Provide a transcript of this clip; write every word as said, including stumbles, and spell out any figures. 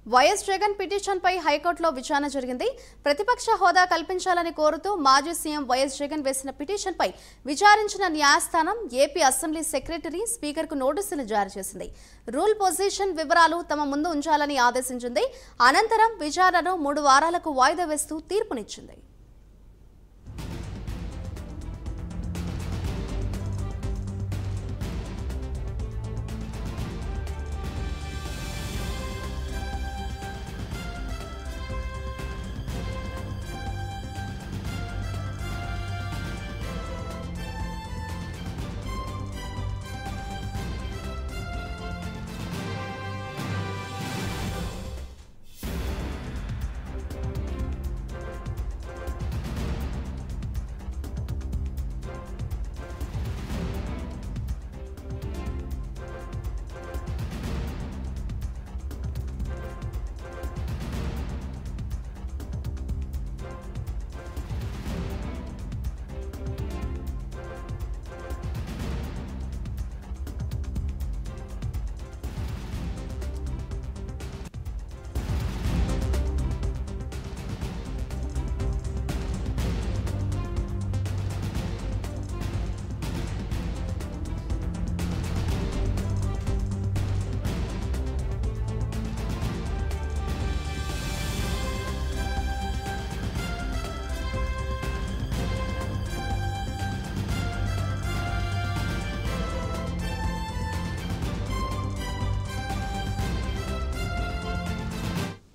YS Jagan petition పై హైకోర్టులో విచారణ జరిగింది. ప్రతిపక్ష హోదా కల్పించాలని కోరుతూ మాజీ సీఎం వైఎస్ జగన్ వేసిన పిటిషన్ పై విచారించిన న్యాయస్థానం ఏపీ అసెంబ్లీ సెక్రటరీ స్పీకర్ కు నోటీసులు జారీ చేసింది. రూల్ పొజిషన్ వివరాలు తమ ముందు ఉంచాలని ఆదేశించింది. అనంతరం విచారణను మూడు వారాలకు వాయిదా వేస్తూ తీర్పునిచ్చింది.